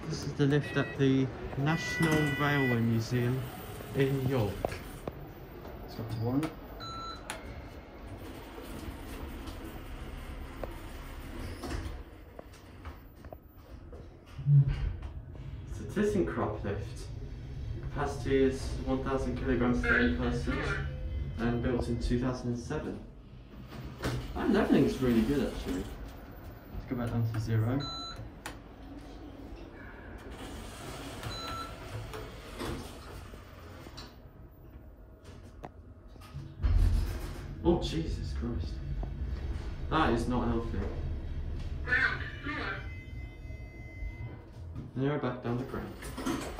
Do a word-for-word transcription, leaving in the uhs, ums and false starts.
This is the lift at the National Railway Museum in York. It's up to one. It's a ThyssenKrupp lift. Capacity is one thousand kilograms per person and built in two thousand seven. And everything's really good actually. Let's go back down to zero. Oh Jesus Christ. That is not healthy. Ground floor. Now we're back down the ground.